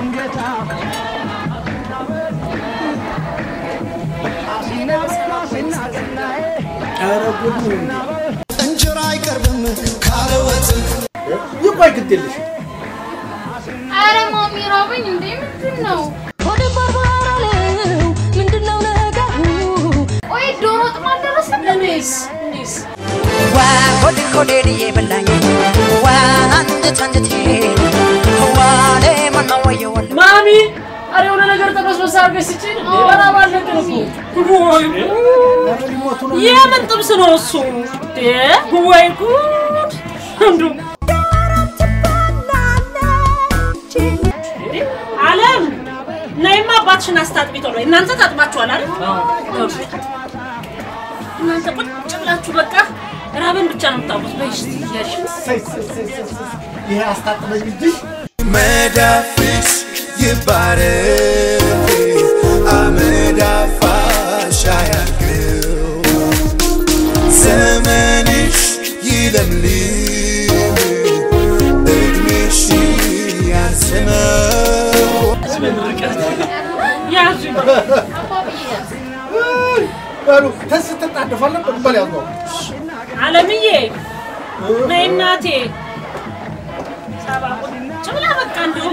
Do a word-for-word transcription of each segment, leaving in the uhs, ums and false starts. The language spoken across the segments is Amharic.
እንጀራ አይቀርብም ካለወጥ ይቆይ ግድልሽ አረ ማሚ ራበኝ እንዴ ምንድነው ወደ ባባራለው ምንድነው ነገሩ ወይ ዶሮ ጥማት ደረሰብኝስ እንዴስ ዋ ወደ ኮዴዲ የበላኝ ዋ አንተ ታንተ ዋ ለማን ነው ማሚ አሬ ወደ ነገር ተበስበስ አርገሽ ሲጭን ወራ ባለቀው ወይ የምን ጥብስ ነው እሱ እ ወይ ጉድ እንዱ አለም ነይማ ባትሽን አስታጥቢቶ ነው እናንተ ታጥባችኋል አይደል አዎ እናንተ ቁጭ ብላችሁ በቃ ራበን ብቻ ነው ታውቁት በይሽ ያሽ ይሄ አስታጥበኝ እንጂ መዳፍሽ ይባረክ አመዳፋሽ ያግው ዘመንሽ ይለምልም እድሜሽ ያስመው ያዙ ባሉ ተስተጣደፋለ በል ያው አለምዬ ነይ እናቴ ሰባቁ ጭብላ በቃ እንደው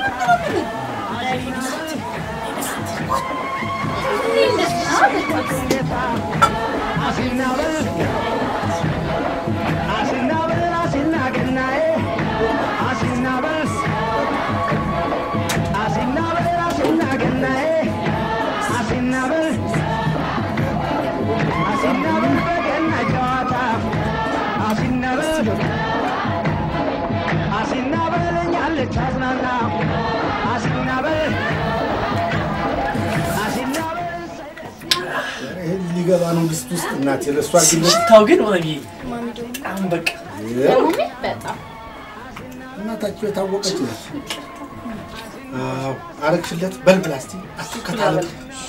ሊገባ ነው ድስት ውስጥ እናቴ ለሷ ግን ታው ግን ወንጂ በጣም በቃ ማሚ በጣም እናታችሁ የታወቀች ነች አዎ አረክሽለት በል ፕላስቲክ አትከታለ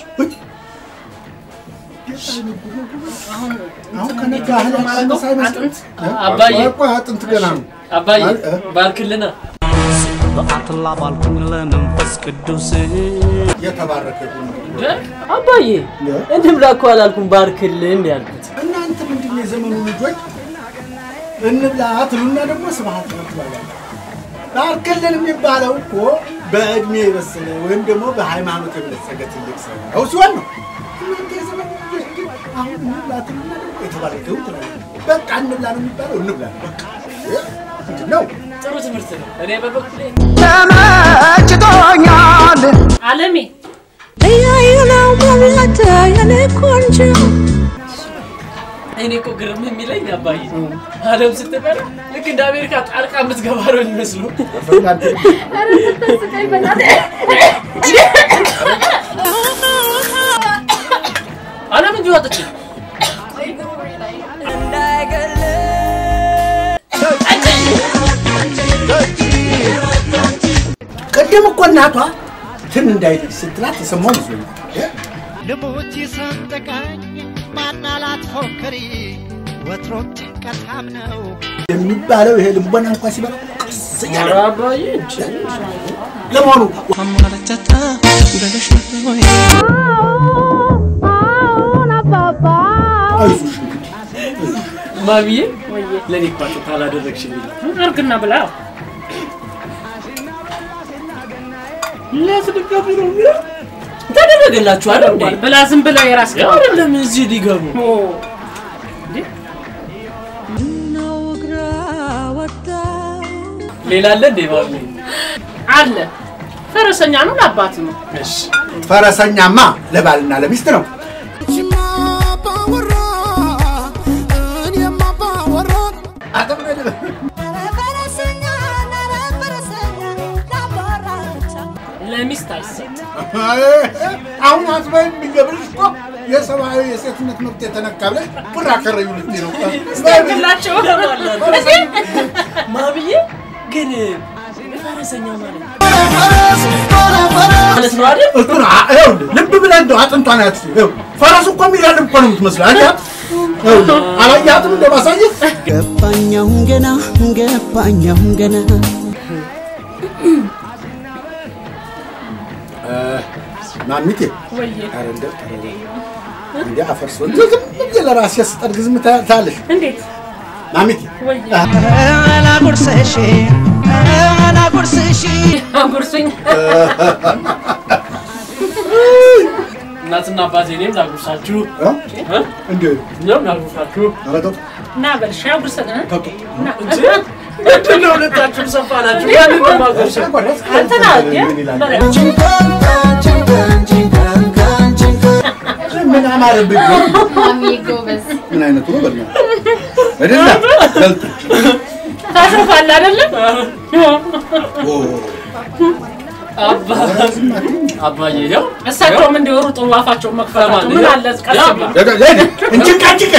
አሁን ከነጋ አህለ ሳይመስል አባዬ አጥንት ገና ነው አባዬ ባርክልና በአትላ ባልኩኝ ለመንፈስ ቅዱስ የተባረከ ይሁን አባዬ እንድም ላኩ አላልኩም ባርክልን ያልኩት እናንተ ምንድነው የዘመኑ ልጆች እንብላ አትሉና ደግሞ ስብሐት ነው ትባላላችሁ ባርክልን የሚባለው እኮ በእድሜ የበሰለ ወይም ደግሞ በሃይማኖት የበለጸገ ትልቅ ሰው ነው ሲሆን ነው እናንተ የዘመኑ ልጆች ግን አሁን እንብላ አትሉና ደግሞ የተባረከ ይሁን ትላላችሁ በቃ እንብላ ነው የሚባለው እንብላ በቃ ምንድነው ጥሩ ትምህርት ነው እኔ በበኩሌ ተመችቶኛል አለሜ ለያዩናው ማለት ያለኮንጆ እኔ እኮ ግርም የሚለኝ አባዬ አለም ስትበላ ልክ እንደ አሜሪካ ጣልቃ የምትገባ ነው የሚመስለው አረ ተስቀይ በእናቴ አለም እንጂ ወጥቼ እንዳይገለ ቀደም እኮ እናቷ ትን እንዳይደርስ ስትላት ተሰማው መስሎኝ ልቦች ሰንጠቃኝ ማናላት ፎክሪ ወትሮም ጭንቀታም ነው የሚባለው ይሄ ልቦና እንኳን ሲበላ ቀስያለ አባዬ ለማኑ አማለጨታ ገለሽ ወይ አይዞሽ ማሚዬ ለኔ ቋጥ ታላደረግሽልኝ አርግና ብላ ለስድጋቢ ነው ተደረገላችሁ አይደል እንዴ ብላ ዝም ብላ የራስ ጋር አይደለም እዚህ ሊገቡ ነው ግራ ወጣ ሌላ አለ እንዴ ማሚ አለ ፈረሰኛ ነው ለአባት ነው እሺ ፈረሰኛማ ለባልና ለሚስት ነው ለሚስት አይሰጥ አሁን አጥበን ቢገብርሽ እኮ የሰማያዊ የሴትነት መብት የተነካብለ ብራ ከረዩ ልትይ ነው ስታክላቸው ማሚዬ ግን ፈረሰኛ ማለት ማለት ነው አይደል እኮ አው ልብ ብለህ እንደው አጥንቷን ያት ፈረሱ እኮ የሚጋልብ እኮ ነው የምትመስለው አያት አላያትም እንደው ማሳየት ገባኛው ገና ገባኛው ገና ማሚቴ ወይ አረ እንደ ተረደ እንደ አፈርሶ እንደ ለራስ ያስጠርግዝም ታለሽ እንዴት ማሚቴ ወይ አላ ጉርሰሽ አላ ጉርሰሽ አንጉርሱኝ እናትና አባቴ እኔም ላጉርሳችሁ እንዴ ነው ላጉርሳችሁ አረቶ ና በልሻ ጉርሰና ተቶ ና እንጂ ነው ለታችሁ ሰፋላችሁ ያንን ማጉርሳ አንተና ምን አማረብኝ ማሚ ጎበዝ ምን አይነቱ ነው በልና አይደለ በልጥ ታሰፋላ አይደለም ኦ አባ አባዬ ነው እሳቸውም እንዲወሩ ጥሩ አፋቸው መክፈታቸው ምን አለ ቀሰባ እንጭቃጭቀ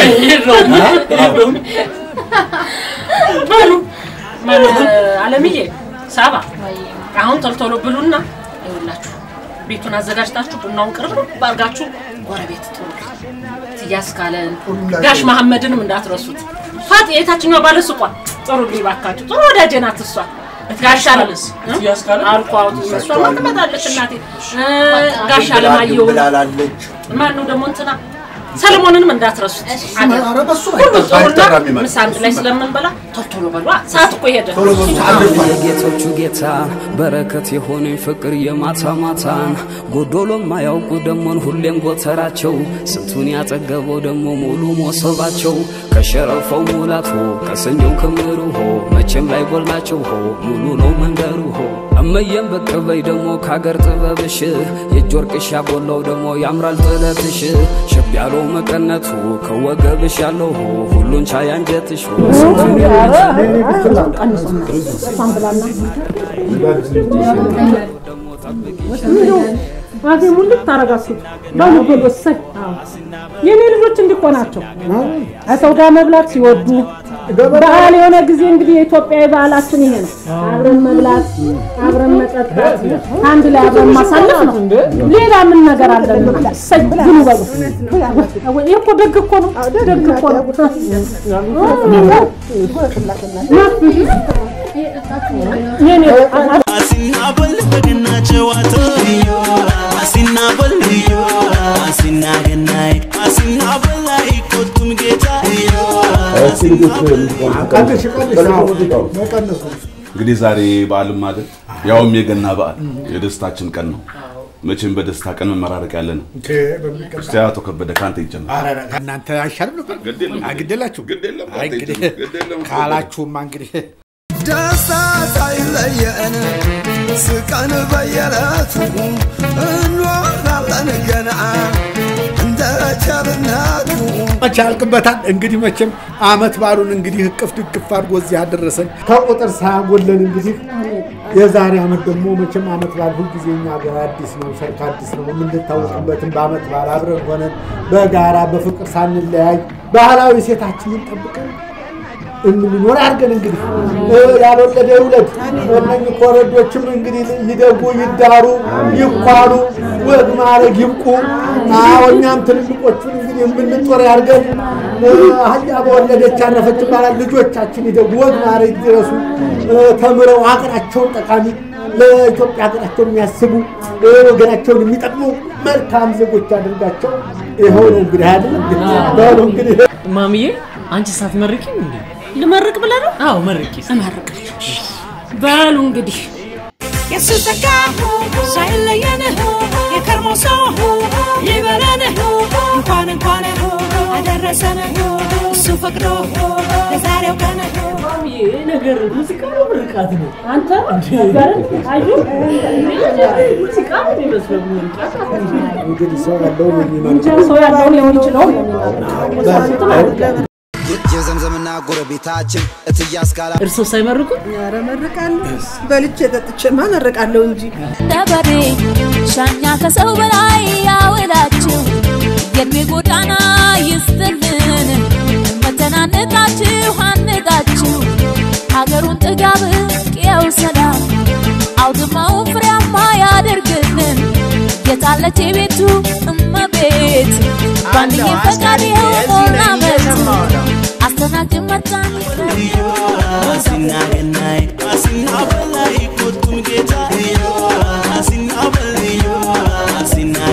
ማሉ ማሉ አለምዬ ሳባ አሁን ተልተሎ ብሉና ይውላችሁ ቤቱን አዘጋጅታችሁ ቡናውን ቅርብ ባርጋችሁ ጎረቤት ጥሩ ትያስካለን ጋሽ መሐመድንም እንዳትረሱት ፋጥ የታችኛው ባለ ሱቋ ጥሩ ሊባካችሁ ጥሩ ወዳጄ ናት እሷ ጋሻለስ ትያስካለን አልቋው እሷ ማጥመጣለች እናቴ ጋሻለማየው ብላላለች ማን ነው ደግሞ እንትና ሰለሞንንም እንዳትረሱት አረ በሱ አይተራም ምሳንት ላይ ስለምንበላ ቶሎ በሏ ሰዓት እኮ ሄደ ጌቶቹ ጌታ በረከት የሆነ ፍቅር የማታ ማታን ጎዶሎ ማያውቁ ደሞን ሁሌም ጎተራቸው ስንቱን ያጠገበው ደሞ ሙሉ ሞሰባቸው ከሸረፈው ሙላቱ ከሰኞው ከምሩ ሆ መቼም ላይ ጎልናቸው ሆ ሙሉ ነው መንደሩ ሆ እመየም በቀበይ ደሞ ካገር ጥበብሽ የጆርቅሽ ያቦላው ደሞ ያምራል ጥለትሽ ሸብያሎ መቀነቱ ከወገብሽ ያለው ሁሉን ቻይ አንጀትሽ አዜ ሙሉ ታረጋሱት ባሉ በሰይ የኔ ልጆች እንዲቆናቸው አሰው ጋር መብላት ሲወዱ በዓል የሆነ ጊዜ እንግዲህ የኢትዮጵያ ባህላችን ይሄ ነው አብረን መብላት አብረን መጠጣት አንድ ላይ አብረን ማሳለፍ ነው ሌላ ምን ነገር አለ ሰይ ብሉ በሉ ወይ እኮ ደግ እኮ ነው ደግ እኮ ነው የኔ አሲናበል በገና ጨዋታ አሲናበል አሲናገናይ አሲናበል ላይ ቆጡም ጌታ እንግዲህ ዛሬ በዓልም ማለት ያውም የገና በዓል የደስታችን ቀን ነው መቼም በደስታ ቀን መመራረቅ ያለ ነው እስቲ አቶ ከበደ ካንተ ይጀምር አረ እናንተ አይሻልም ነበር አግደላችሁ ግዴለም ግዴለም ካላችሁማ እንግዲህ ደስታ ሳይለየን ስቀን በየለቱ እንዋላለን ገና እንደ ቸርነቱ አቻልክበታል እንግዲህ መቼም አመት ባሉን እንግዲህ እቅፍ ድቅፍ አድርጎ እዚህ አደረሰን ከቁጥር ሳያጎለን እንግዲህ የዛሬ አመት ደግሞ መቼም አመት ባል ሁሉ ጊዜኛ አዲስ ነው ሰርክ አዲስ ነው የምንታወቅበትን በአመት ባል አብረን ሆነን በጋራ በፍቅር ሳንለያይ ባህላዊ ሴታችንን ጠብቀን እንኖር አድርገን እንግዲህ ያልወለደ ይውለድ እነኝ ኮረዶችም እንግዲህ ይደጉ ይዳሩ ይኳሉ ወግ ማረግ ይብቁ አዎኛም ትልልቆቹን እንግዲህ የምንጦር ያድርገን አህያ በወለደች አረፈች ባላል ልጆቻችን ይደጉ ወግ ማረግ ይድረሱ ተምረው አገራቸውን ጠቃሚ ለኢትዮጵያ ሀገራቸውን የሚያስቡ ወገናቸውን የሚጠቅሙ መልካም ዜጎች አድርጋቸው ይሄው ነው እንግዲህ አይደለም ባሉ እንግዲህ ማሚዬ አንቺ ሳትመርቂኝ እንዴ ልመርቅ ብለህ ነው አዎ መርቂ አመርቅልሽ ባሉ እንግዲህ የሱሰካ ሳይለየን የከርሞ ሰው ይበለን እንኳን እንኳን አደረሰን እሱ ፈቅዶ ለዛሬው ቀን ማሚዬ ነገር ሙዚቃ ነው ምርቃት ነው አንተ ጋር አዩ ሙዚቃ ነው የሚመስለው ምርቃት እንግዲህ ሰው ያለው ነው እንጃ ሰው ያለው ነው የሚችለው የዘምዘምና ጎረቤታችን እትያስ ካላ እርሶ ሳይመርቁ ኧረ መርቃለሁ በልቼ ጠጥቼማ መርቃለሁ እንጂ ደበሬ ሻኛ ከሰው በላይ ያወላችሁ የእድሜ ጎዳና ይስጥልን መተናነቃችሁ አንቃችሁ ሀገሩን ጥጋብ ቅያው ሰላም አውድማውን ፍሬያማ ያደርግልን የታለች ቤቱ እመቤት ባንድዬ ፈቃድ የሆነ አመት አስተናግድ መጣን አሲናገናይ አሲናበላይ ቆጡም ጌታ አሲናበል አሲና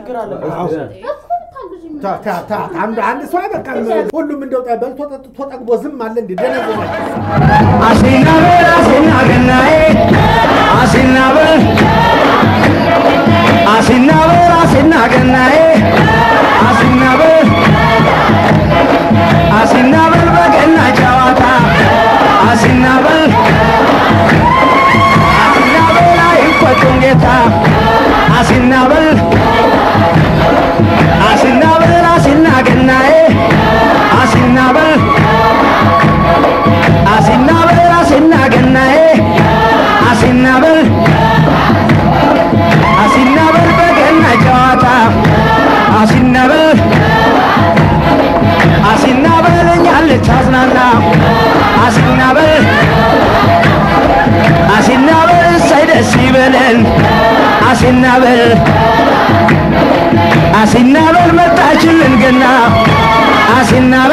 ችግር አለ ታ ታ ታ አንድ አንድ ሰው አይበቃም ሁሉም እንደው በልቶ ጠጥቶ ጠግቦ ዝም አለ እንዴ ደነዘዘ አሲናበል አሲናገናዬ አሲናበል አሲናበል አሲናገናዬ አሲናበል አሲናበል በገና ጨዋታ አሲናበል አሲናበል አይቆጡም ጌታ አሲናበል አሲናበል አሲናገናዬ አሲናበል አሲናበል አሲናገናዬ አሲናበል አሲናበል በገና ጨዋታ አሲናበል አሲናበል እኛን ልታዝናና አሲናበል አሲናበል እሰይ ደስ ይበለን አሲናበል አሲናበል መጣችልን ገና አሲናበል